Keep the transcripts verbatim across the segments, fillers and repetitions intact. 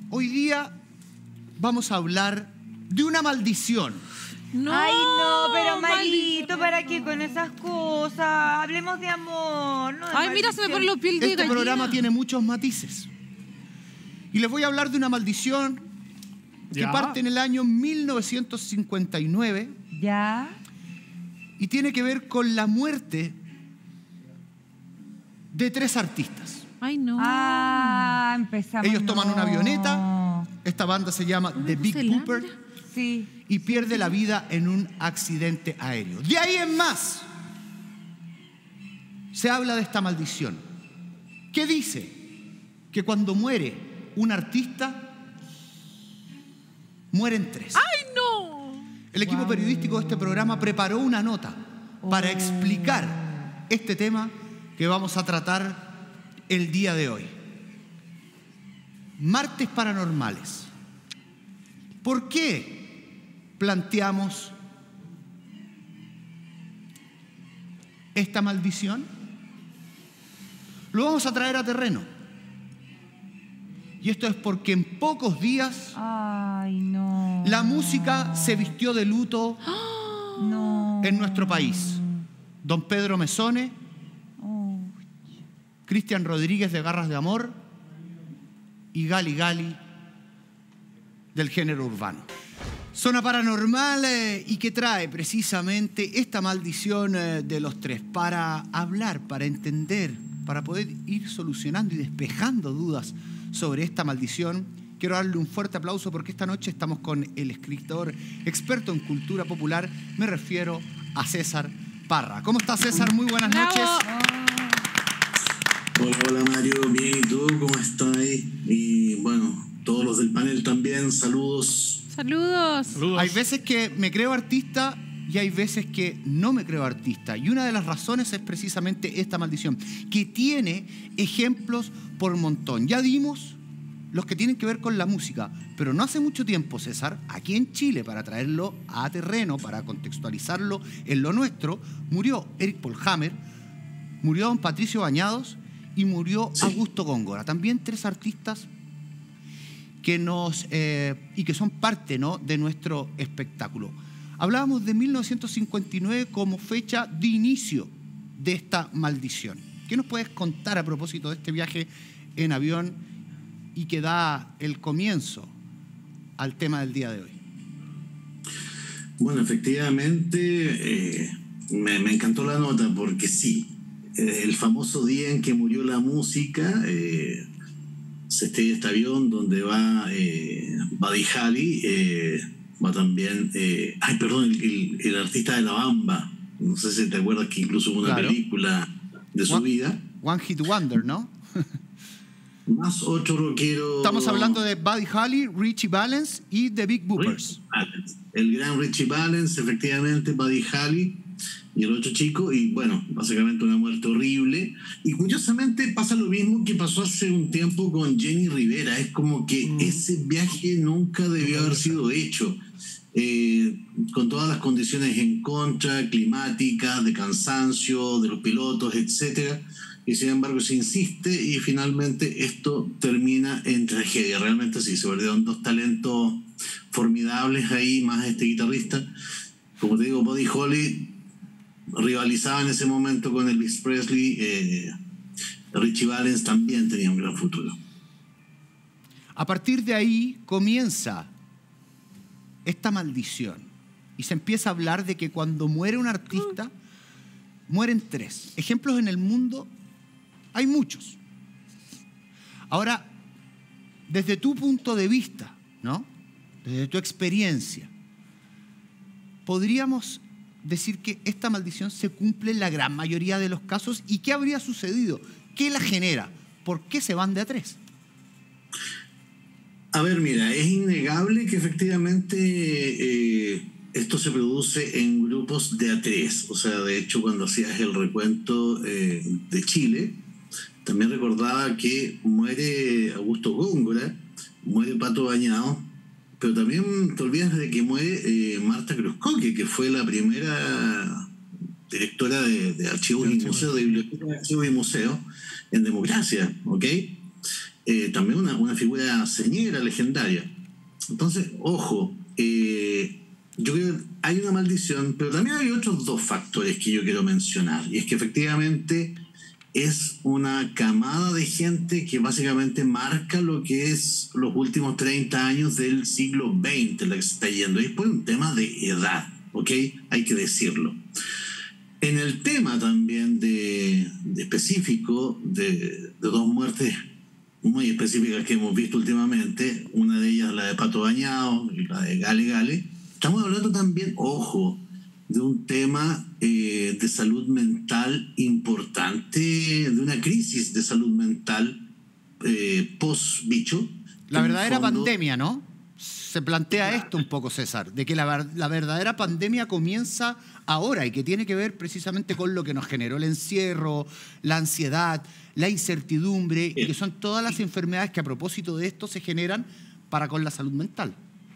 Hoy día vamos a hablar de una maldición. No, Ay, no, pero Marito, maldición. ¿para qué con esas cosas? Hablemos de amor, ¿no? de Ay, mira, se me maldición. pone los piel de Este gallina. programa tiene muchos matices. Y les voy a hablar de una maldición que Ya. parte en el año mil novecientos cincuenta y nueve ¿Ya? y tiene que ver con la muerte de tres artistas. Ay, no. Ah, empezamos. Ellos toman no. una avioneta, esta banda se llama The Big Zelanda. Booper, Sí. y pierde la vida en un accidente aéreo. De ahí en más se habla de esta maldición, que dice que cuando muere un artista, mueren tres. Ay, no. El equipo Wow. periodístico de este programa preparó una nota para Oh. explicar este tema que vamos a tratar el día de hoy. Martes paranormales. ¿Por qué planteamos esta maldición? Lo vamos a traer a terreno. Y esto es porque en pocos días Ay, no. la música se vistió de luto No. en nuestro país. Don Pedro Mesone, Oh. Cristian Rodríguez de Garras de Amor y Gali Gali del género urbano. Zona Paranormal eh, y que trae precisamente esta maldición eh, de los tres para hablar, para entender, para poder ir solucionando y despejando dudas sobre esta maldición. Quiero darle un fuerte aplauso porque esta noche estamos con el escritor experto en cultura popular, me refiero a César Parra. ¿Cómo estás, César? Muy buenas Bravo. noches. Hola, hola Mario, bien, ¿y tú? ¿Cómo estás? Y bueno, todos los del panel también, saludos. Saludos. Saludos. Hay veces que me creo artista y hay veces que no me creo artista. Y una de las razones es precisamente esta maldición, que tiene ejemplos por montón. Ya dimos los que tienen que ver con la música, pero no hace mucho tiempo, César, aquí en Chile, para traerlo a terreno, para contextualizarlo en lo nuestro, murió Eric Polhammer, murió don Patricio Bañados y murió Sí. Augusto Góngora. También tres artistas que nos eh, y que son parte, ¿no?, de nuestro espectáculo. Hablábamos de mil novecientos cincuenta y nueve como fecha de inicio de esta maldición. ¿Qué nos puedes contar a propósito de este viaje en avión y que da el comienzo al tema del día de hoy? Bueno, efectivamente, eh, me, me encantó la nota porque sí, eh, el famoso día en que murió la música, eh, se estrella este avión donde va eh, Buddy Holly, eh, va también, eh, ay, perdón, el, el, el artista de La Bamba, no sé si te acuerdas que incluso hubo una Claro. película de su One- vida, One Hit Wonder, ¿no? más otro rockero. Estamos hablando de Buddy Holly, Richie Valens y The Big Boopers. Richie Valens. El gran Richie Valens, efectivamente, Buddy Holly y el otro chico, y bueno, básicamente una muerte horrible. Y curiosamente pasa lo mismo que pasó hace un tiempo con Jenny Rivera. Es como que Mm. ese viaje nunca debió haber sido hecho. Eh, con todas las condiciones en contra, climáticas, de cansancio, de los pilotos, etcétera. Y sin embargo se insiste y finalmente esto termina en tragedia. Realmente sí, se perdieron dos talentos formidables ahí, más este guitarrista. Como te digo, Buddy Holly rivalizaba en ese momento con Elvis Presley. eh, Richie Valens también tenía un gran futuro. A partir de ahí comienza esta maldición y se empieza a hablar de que cuando muere un artista, mueren tres. Ejemplos en el mundo hay muchos. Ahora, desde tu punto de vista, ¿no?, desde tu experiencia, ¿podríamos decir que esta maldición se cumple en la gran mayoría de los casos? ¿Y qué habría sucedido? ¿Qué la genera? ¿Por qué se van de a tres? A ver, mira, es innegable que efectivamente eh, esto se produce en grupos de a tres. O sea, de hecho, cuando hacías el recuento eh, de Chile, también recordaba que muere Augusto Góngora, muere Pato Bañados, pero también te olvidas de que muere eh, Marta Cruzcoque, que fue la primera directora de, de archivos De y archivos. museos, de biblioteca de archivos y museos en democracia, ¿ok? eh, también una, una figura señera, legendaria. Entonces, ojo, eh, yo creo que hay una maldición, pero también hay otros dos factores que yo quiero mencionar, y es que efectivamente es una camada de gente que básicamente marca lo que es los últimos treinta años del siglo veinte, la que se está yendo. Y es por un tema de edad, ¿ok? Hay que decirlo. En el tema también de, de específico de, de dos muertes muy específicas que hemos visto últimamente, una de ellas la de Pato Bañado y la de Gale Gale, estamos hablando también, ojo, de un tema eh, de salud mental importante, de una crisis de salud mental eh, post-bicho. La verdadera fondo, pandemia, ¿no? Se plantea esto un poco, César, de que la, la verdadera pandemia comienza ahora y que tiene que ver precisamente con lo que nos generó el encierro, la ansiedad, la incertidumbre, y que son todas las enfermedades que a propósito de esto se generan para con la salud mental.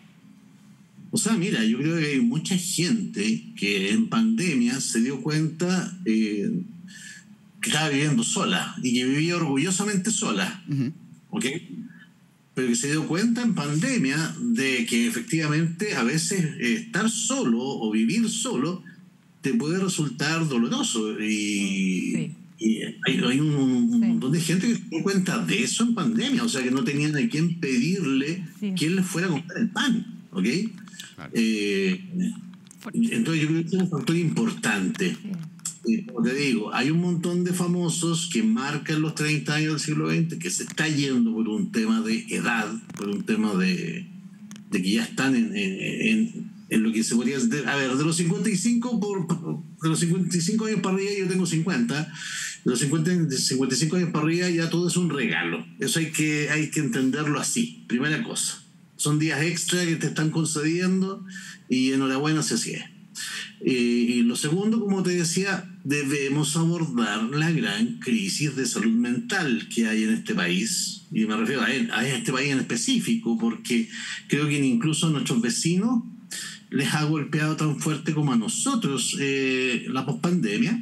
O sea, mira, yo creo que hay mucha gente que en pandemia se dio cuenta eh, que estaba viviendo sola y que vivía orgullosamente sola, uh-huh. ¿ok? Pero que se dio cuenta en pandemia de que efectivamente a veces eh, estar solo o vivir solo te puede resultar doloroso. Y, sí. y hay, hay un, un sí. montón de gente que se dio cuenta de eso en pandemia, o sea, que no tenían a quién pedirle sí. que él les fuera a comprar el pan, ¿ok? Claro. Eh, entonces yo creo que es un factor importante. Sí. Eh, como te digo, hay un montón de famosos que marcan los treinta años del siglo veinte que se está yendo por un tema de edad, por un tema de, de que ya están en, en, en lo que se podría decir. A ver, de los cincuenta y cinco por, de los cincuenta y cinco años para arriba, yo tengo cincuenta. De los cincuenta, de cincuenta y cinco años para arriba ya todo es un regalo. Eso hay que, hay que entenderlo así. Primera cosa. Son días extra que te están concediendo y enhorabuena si así es. Eh, y lo segundo, como te decía, debemos abordar la gran crisis de salud mental que hay en este país. Y me refiero a, a este país en específico, porque creo que incluso a nuestros vecinos les ha golpeado tan fuerte como a nosotros eh, la pospandemia.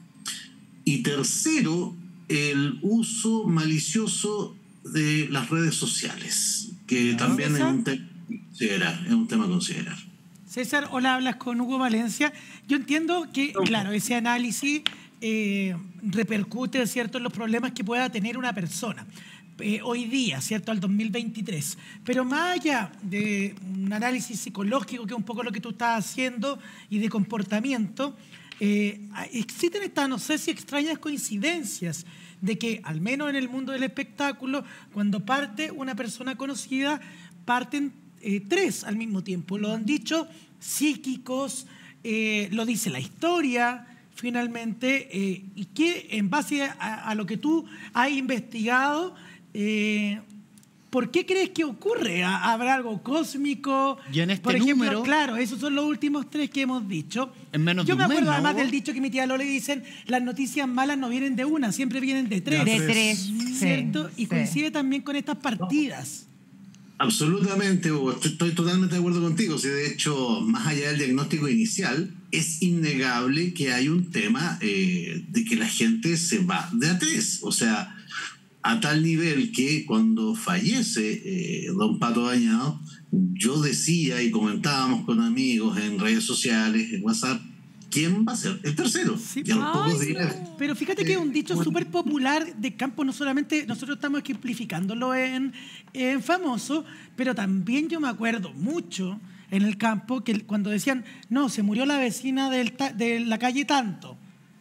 Y tercero, el uso malicioso de las redes sociales, que ¿no? también es un, te- es un tema a considerar. César, hola, hablas con Hugo Valencia. Yo entiendo que, claro, ese análisis eh, repercute, ¿cierto?, en los problemas que pueda tener una persona eh, hoy día, ¿cierto?, al dos mil veintitrés. Pero más allá de un análisis psicológico, que es un poco lo que tú estás haciendo, y de comportamiento, eh, existen estas, no sé si extrañas coincidencias, de que, al menos en el mundo del espectáculo, cuando parte una persona conocida, parten eh, tres al mismo tiempo. Lo han dicho psíquicos, eh, lo dice la historia, finalmente, eh, y que en base a, a lo que tú has investigado, eh, ¿por qué crees que ocurre? ¿Habrá algo cósmico? Y en este Por ejemplo, número, claro, esos son los últimos tres que hemos dicho. En menos Yo de me un mes, acuerdo ¿no? además del dicho que mi tía Lole dicen, las noticias malas no vienen de una, siempre vienen de tres. De tres, ¿Cierto? sí, y sí. coincide también con estas partidas. Absolutamente, Hugo. Estoy, estoy totalmente de acuerdo contigo. Si de hecho, más allá del diagnóstico inicial, es innegable que hay un tema eh, de que la gente se va de a tres. O sea, a tal nivel que cuando fallece eh, don Pato Bañado, yo decía y comentábamos con amigos en redes sociales, en WhatsApp, ¿quién va a ser el tercero? Sí, y a los ay, pocos días, no. Pero fíjate que es un dicho bueno. súper popular de campo, no solamente nosotros estamos ejemplificándolo en, en famoso, pero también yo me acuerdo mucho en el campo que cuando decían, no, se murió la vecina del ta- de la calle tanto.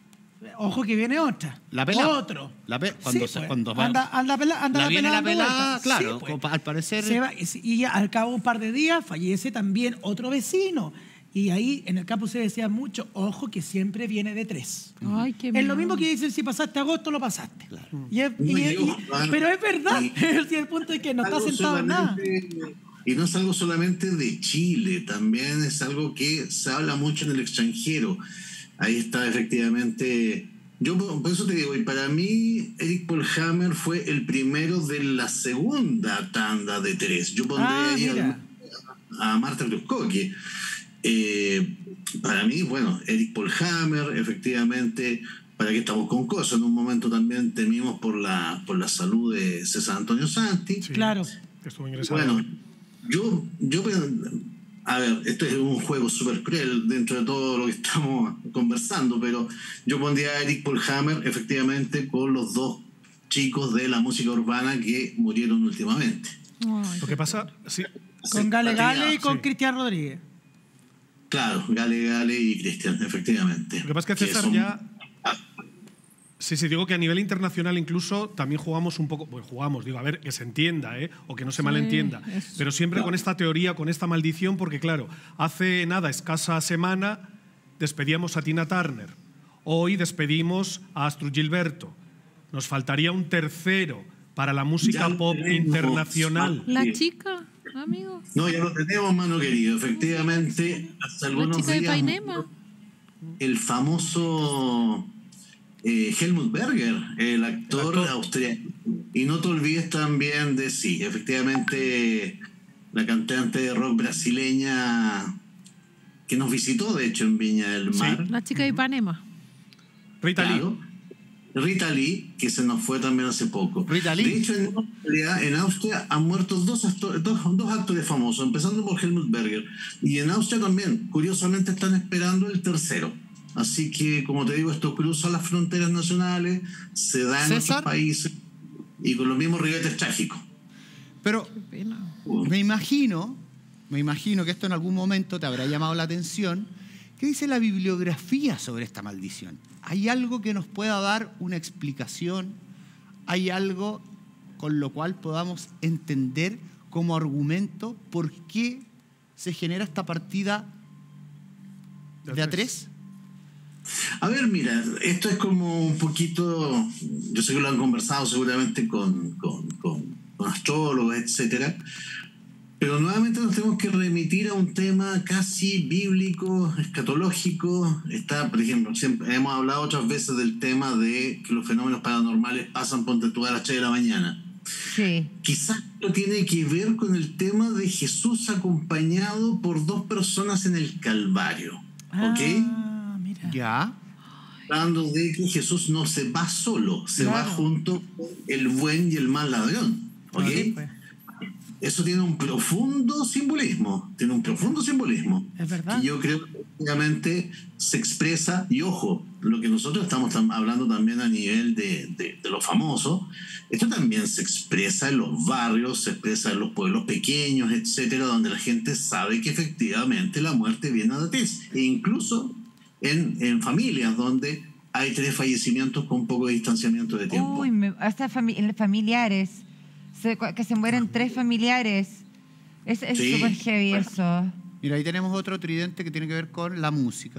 Ojo que viene otra. La pelada. Otro. La pe- cuando Sí, se, pues. cuando va- anda, anda, pela- anda la la viene la pelada dando pelada, vueltas. claro, Sí, pues. como pa- al parecer. Se va, y al cabo de un par de días fallece también otro vecino. Y ahí en el campo se decía mucho, ojo que siempre viene de tres. Ay, qué Es miedo. lo mismo que dicen, si pasaste agosto, lo pasaste. Claro. Y es- y- Muy y- bien, Juan. pero es verdad, Y- es el punto de que no está algo sentado en nada. solamente- Y no es algo solamente de Chile, también es algo que se habla mucho en el extranjero. Ahí está efectivamente. Yo por por eso te digo, y para mí Eric Polhammer fue el primero de la segunda tanda de tres. Yo pondré Ah, ahí mira. a, a Marta Krupkowski. Eh, para mí, bueno, Eric Polhammer, efectivamente, ¿para qué estamos con cosas? En un momento también temimos por la, por la salud de César Antonio Santi. Sí, Claro. que estuvo ingresado. Bueno, yo, yo, a ver, esto es un juego súper cruel dentro de todo lo que estamos conversando, pero yo pondría a Eric Polhammer efectivamente con los dos chicos de la música urbana que murieron últimamente. Ay, Lo que pasa, sí, Con Gale Gale y con Sí. Cristian Rodríguez. Claro, Gale Gale y Cristian, efectivamente. lo que pasa es que César son- ya... Sí, sí, digo que a nivel internacional incluso también jugamos un poco, pues jugamos, digo, a ver, que se entienda, ¿eh? O que no se Sí, malentienda, eso. pero siempre con esta teoría, con esta maldición, porque claro, hace nada, escasa semana, despedíamos a Tina Turner, hoy despedimos a Astrud Gilberto, nos faltaría un tercero para la música Ya lo pop tenemos. internacional. La Sí. chica, amigo. No, ya lo tenemos, mano querido. Efectivamente, hace La algunos chica de días Painema. el famoso eh, Helmut Berger, el actor, El actor. austriaco. Y no te olvides también de, sí, efectivamente, la cantante de rock brasileña que nos visitó, de hecho, en Viña del Sí. Mar. La chica de Ipanema. Rita Lee. Claro. Rita Lee, que se nos fue también hace poco. Rita Lee. De hecho, en Austria, en Austria han muerto dos, acto- dos, dos actores famosos, empezando por Helmut Berger. Y en Austria también, curiosamente, están esperando el tercero. Así que, como te digo, esto cruza las fronteras nacionales, se da en César. otros países y con los mismos ribetes trágicos. Pero Pena. me imagino, me imagino que esto en algún momento te habrá llamado la atención. ¿Qué dice la bibliografía sobre esta maldición? ¿Hay algo que nos pueda dar una explicación? ¿Hay algo con lo cual podamos entender como argumento por qué se genera esta partida de a tres? A ver, mira, esto es como un poquito, yo sé que lo han conversado seguramente con, con, con, con astrólogos, etcétera, pero nuevamente nos tenemos que remitir a un tema casi bíblico, escatológico. Está, por ejemplo, siempre hemos hablado otras veces del tema de que los fenómenos paranormales pasan ponte tú a las tres de la mañana. Sí. Quizás lo tiene que ver con el tema de Jesús acompañado por dos personas en el Calvario, ¿ok? Ah, mira. Ya. Hablando de que Jesús no se va solo, se Claro. va junto con el buen y el mal ladrón, ¿ok? Sí, pues, Eso tiene un profundo simbolismo, tiene un profundo simbolismo. es verdad. Que yo creo que obviamente se expresa, y ojo, lo que nosotros estamos tam- hablando también a nivel de, de, de lo famoso, esto también se expresa en los barrios, se expresa en los pueblos pequeños, etcétera, donde la gente sabe que efectivamente la muerte viene a la tez, e incluso en, en familias donde hay tres fallecimientos con poco distanciamiento de tiempo. Uy, me, hasta fami- familiares. Se- que se mueren tres familiares. Es es Sí. súper heavy eso. Mira, ahí tenemos otro tridente que tiene que ver con la música.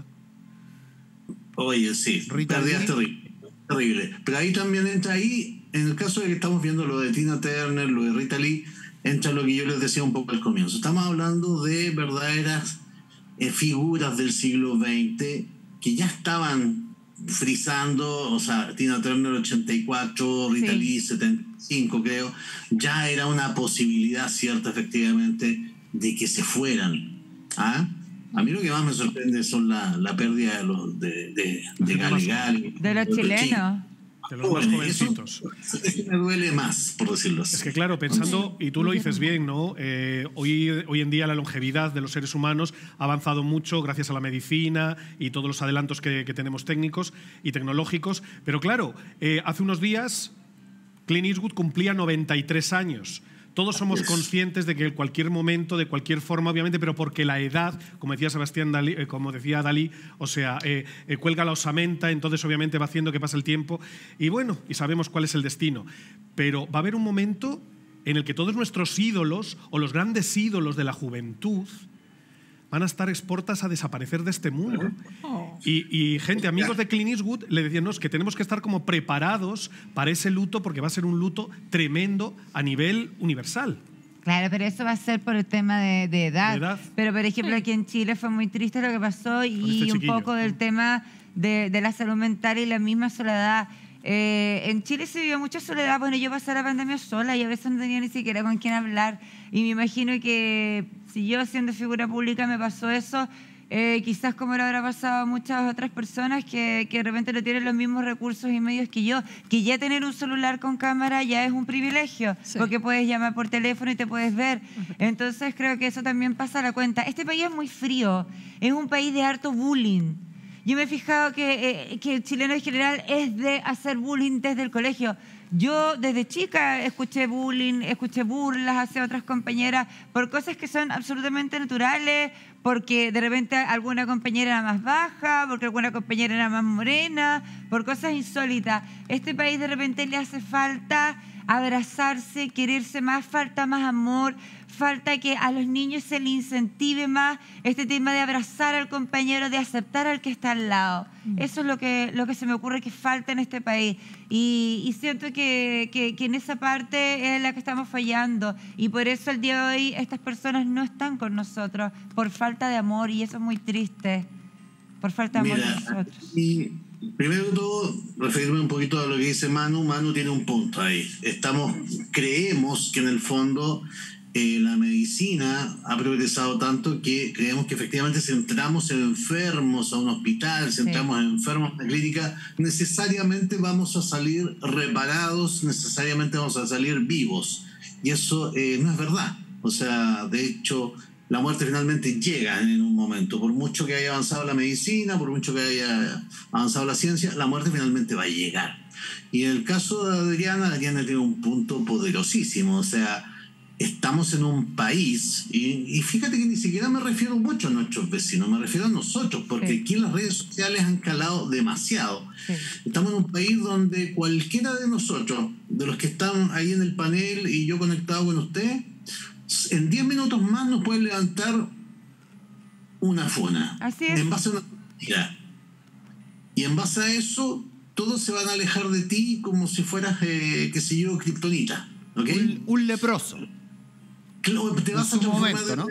Oye, sí, Rita pérdidas Lee. terribles, terrible. Pero ahí también entra ahí, en el caso de que estamos viendo lo de Tina Turner, lo de Rita Lee, entra lo que yo les decía un poco al comienzo. Estamos hablando de verdaderas eh, figuras del siglo veinte que ya estaban frisando, o sea, Tina Turner ochenta y cuatro, Rita Sí. Lee setenta y cinco creo, ya era una posibilidad cierta efectivamente de que se fueran. ¿Ah? A mí lo que más me sorprende son la, la pérdida de los de, de, de Gali Gali. De los chilenos. De los más jovencitos. Eso, eso me duele más, por decirlo así. Es que claro, pensando, y tú lo dices bien, ¿no? Eh, hoy, hoy en día la longevidad de los seres humanos ha avanzado mucho gracias a la medicina y todos los adelantos que, que tenemos técnicos y tecnológicos. Pero claro, eh, hace unos días Clint Eastwood cumplía noventa y tres años. Todos somos conscientes de que en cualquier momento, de cualquier forma, obviamente, pero porque la edad, como decía Sebastián Dalí, eh, como decía Dalí, o sea, eh, eh, cuelga la osamenta, entonces obviamente va haciendo que pase el tiempo. Y bueno, y sabemos cuál es el destino. Pero va a haber un momento en el que todos nuestros ídolos, o los grandes ídolos de la juventud, van a estar exportas a desaparecer de este mundo. Oh. Y, y gente, amigos de Clint Eastwood, le decían "No, es que tenemos que estar como preparados para ese luto porque va a ser un luto tremendo a nivel universal". Claro, pero eso va a ser por el tema de, de edad. De edad. Pero, por ejemplo, aquí en Chile fue muy triste lo que pasó y Con este un chiquillo. poco del tema de, de la salud mental y la misma soledad. Eh, en Chile se vivió mucha soledad. Bueno, yo pasé la pandemia sola y a veces no tenía ni siquiera con quién hablar. Y me imagino que si yo, siendo figura pública, me pasó eso, eh, quizás como le habrá pasado a muchas otras personas que, que de repente no tienen los mismos recursos y medios que yo, que ya tener un celular con cámara ya es un privilegio, Sí. porque puedes llamar por teléfono y te puedes ver. Entonces creo que eso también pasa a la cuenta. Este país es muy frío, es un país de harto bullying. Yo me he fijado que, eh, que el chileno en general es de hacer bullying desde el colegio. Yo desde chica escuché bullying, escuché burlas hacia otras compañeras por cosas que son absolutamente naturales, porque de repente alguna compañera era más baja, porque alguna compañera era más morena, por cosas insólitas. Este país de repente le hace falta abrazarse, quererse más, falta más amor, falta que a los niños se les incentive más este tema de abrazar al compañero, de aceptar al que está al lado. Eso es lo que, lo que se me ocurre que falta en este país. Y, y siento que, que, que en esa parte es la que estamos fallando. Y por eso el día de hoy estas personas no están con nosotros, por falta de amor, y eso es muy triste, por falta de amor Mira, de nosotros. y primero de todo, referirme un poquito a lo que dice Manu. Manu tiene un punto ahí. Estamos, creemos que en el fondo eh, la medicina ha progresado tanto que creemos que efectivamente si entramos enfermos a un hospital, si Sí. entramos enfermos a una clínica, necesariamente vamos a salir reparados, necesariamente vamos a salir vivos. Y eso eh, no es verdad. O sea, de hecho, la muerte finalmente llega en un momento. Por mucho que haya avanzado la medicina, por mucho que haya avanzado la ciencia, la muerte finalmente va a llegar. Y en el caso de Adriana, Adriana tiene un punto poderosísimo. O sea, estamos en un país, y, y fíjate que ni siquiera me refiero mucho a nuestros vecinos, me refiero a nosotros, porque Sí. aquí las redes sociales han calado demasiado. Sí. Estamos en un país donde cualquiera de nosotros, de los que están ahí en el panel y yo conectado con usted, en diez minutos más nos pueden levantar una funa. Así es. En base a una mentira. Y en base a eso, todos se van a alejar de ti como si fueras, eh, qué sé yo, kriptonita. ¿Ok? Un, un leproso. Claro, te vas En a su transformar momento, ¿no?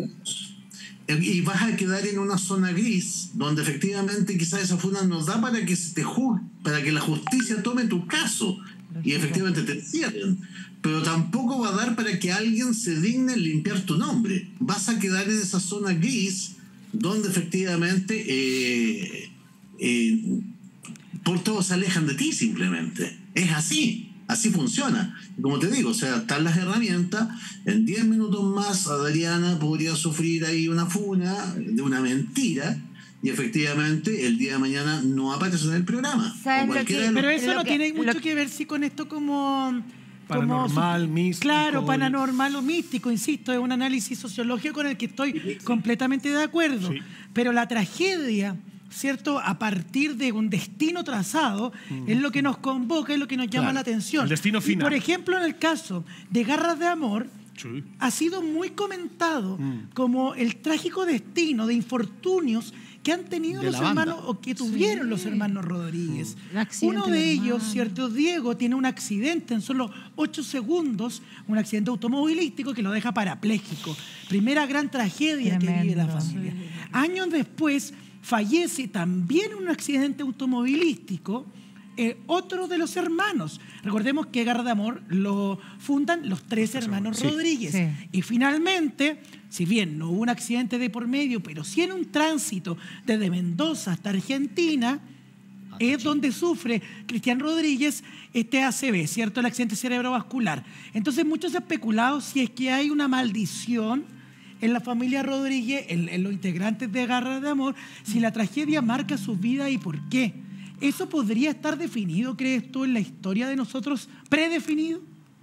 de- y vas a quedar en una zona gris donde efectivamente quizás esa funa nos da para que se te juzgue, para que la justicia tome tu caso y efectivamente te cierren, pero tampoco va a dar para que alguien se digne en limpiar tu nombre. Vas a quedar en esa zona gris donde efectivamente eh, eh, por todos se alejan de ti simplemente. Es así. Así funciona. Y como te digo, o sea, están las herramientas. En diez minutos más, Adriana podría sufrir ahí una funa de una mentira y efectivamente el día de mañana no aparece en el programa. ¿Sabes O lo cualquiera que- de los- Pero eso Lo no que- tiene mucho lo- que ver sí con esto como... como Paranormal, su- místico. Claro, paranormal o místico, insisto, es un análisis sociológico con el que estoy completamente de acuerdo. Sí. Pero la tragedia, ¿cierto? A partir de un destino trazado, es lo que nos convoca, es lo que nos llama Claro, la atención. el destino Y, final. por ejemplo, en el caso de Garras de Amor, Sí. ha sido muy comentado Mm. como el trágico destino de infortunios que han tenido De los la banda. hermanos o que tuvieron los hermanos Rodríguez. El accidente Uno de del ellos, hermano. ¿cierto? Diego tiene un accidente en solo ocho segundos, un accidente automovilístico que lo deja parapléjico. Primera gran tragedia que vive la Tremendo. familia. Años después fallece también en un accidente automovilístico eh, otro de los hermanos. Recordemos que Garra de Amor lo fundan los tres hermanos Sí. Rodríguez. Sí. Y finalmente, si bien no hubo un accidente de por medio, pero sí en un tránsito desde Mendoza hasta Argentina, es donde sufre Cristian Rodríguez este A C V, ¿cierto? El accidente cerebrovascular. Entonces muchos han especulado si es que hay una maldición en la familia Rodríguez, en, en los integrantes de Garra de Amor, si la tragedia marca su vida y por qué. ¿Eso podría estar definido, crees tú, en la historia de nosotros, predefinido?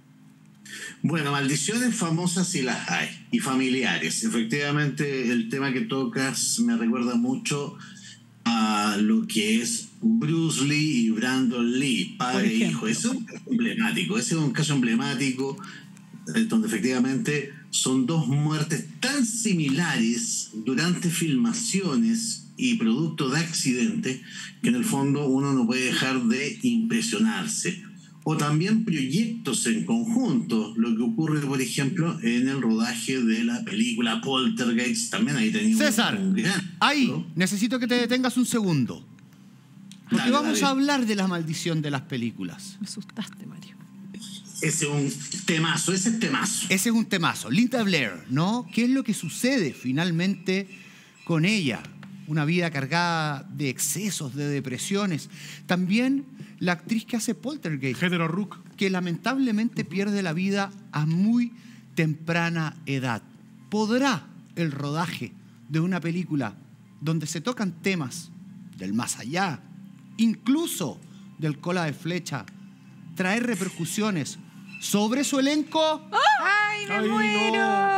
Bueno, maldiciones famosas sí las hay, y familiares. Efectivamente, el tema que tocas me recuerda mucho a lo que es Bruce Lee y Brandon Lee, padre e hijo. Ese es un caso emblemático, ese es un caso emblemático eh, donde efectivamente son dos muertes tan similares durante filmaciones y producto de accidentes que en el fondo uno no puede dejar de impresionarse. O también proyectos en conjunto, lo que ocurre, por ejemplo, en el rodaje de la película Poltergeist. También ahí teníamos César, un gran... ahí ¿no? necesito que te detengas un segundo. Porque Dale, vamos dale. a hablar de la maldición de las películas. Me asustaste, Mario. Ese es un temazo, ese es temazo. Ese es un temazo. Linda Blair, ¿no? ¿Qué es lo que sucede finalmente con ella, una vida cargada de excesos, de depresiones. También la actriz que hace Poltergeist, Heather O'Rourke. que lamentablemente pierde la vida a muy temprana edad. ¿Podrá el rodaje de una película donde se tocan temas del más allá, incluso del cola de flecha, traer repercusiones sobre su elenco? ¡Ay, me Ay, no. muero!